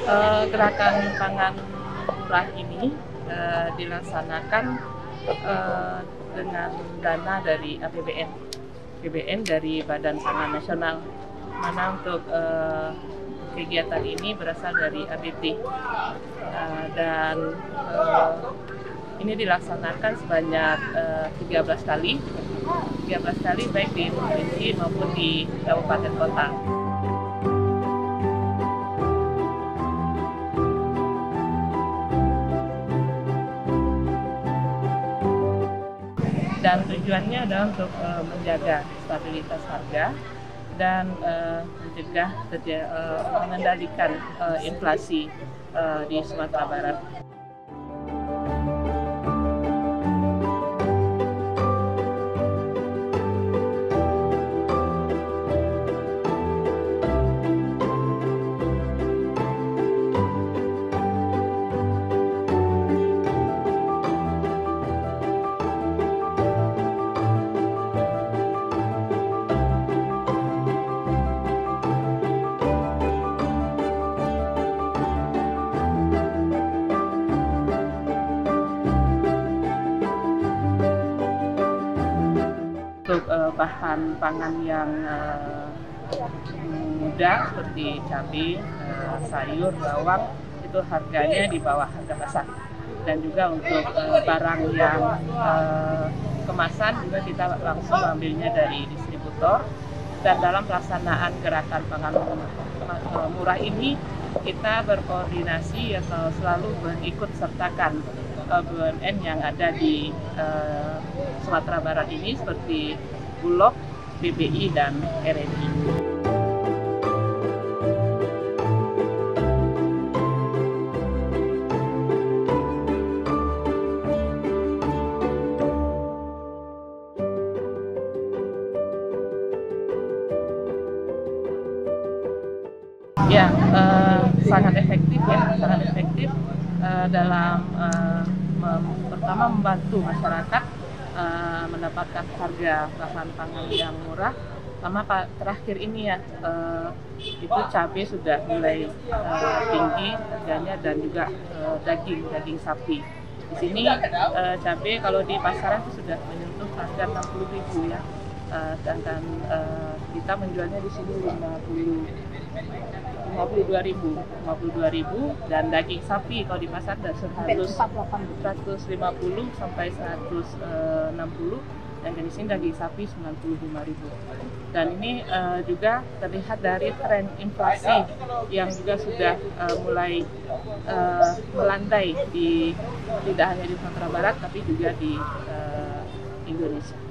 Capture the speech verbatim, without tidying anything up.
Uh, gerakan pangan murah ini uh, dilaksanakan uh, dengan dana dari A P B N, A P B N dari Badan Pangan Nasional, mana untuk uh, kegiatan ini berasal dari A B T uh, dan uh, ini dilaksanakan sebanyak uh, tiga belas kali, tiga belas kali baik di provinsi maupun di kabupaten kota. Dan tujuannya adalah untuk uh, menjaga stabilitas harga dan uh, mencegah uh, mengendalikan uh, inflasi uh, di Sumatera Barat. Untuk uh, bahan pangan yang uh, mudah seperti cabai, uh, sayur, bawang itu harganya di bawah harga pasar. Dan juga untuk uh, barang yang uh, kemasan juga kita langsung ambilnya dari distributor. Dan dalam pelaksanaan gerakan pangan murah ini kita berkoordinasi atau selalu mengikut sertakan B U M N yang ada di uh, Sumatera Barat ini seperti Bulog, B P I, dan R M I. Ya, uh, sangat efektif ya, sangat efektif uh, dalam uh, mem pertama membantu masyarakat uh, mendapatkan harga bahan pangan yang murah. Sama pak terakhir ini ya, uh, itu cabai sudah mulai uh, tinggi harganya dan juga uh, daging daging sapi. Di sini uh, cabai kalau di pasaran itu sudah menyentuh harga enam puluh ribu ya. Uh, sedangkan uh, kita menjualnya di sini lima puluh dua ribu dan daging sapi kalau di pasar dari seratus lima puluh sampai seratus enam puluh dan di sini daging sapi sembilan puluh lima ribu. Dan ini uh, juga terlihat dari tren inflasi yang juga sudah uh, mulai uh, melandai di tidak hanya di Sumatera Barat tapi juga di uh, Indonesia.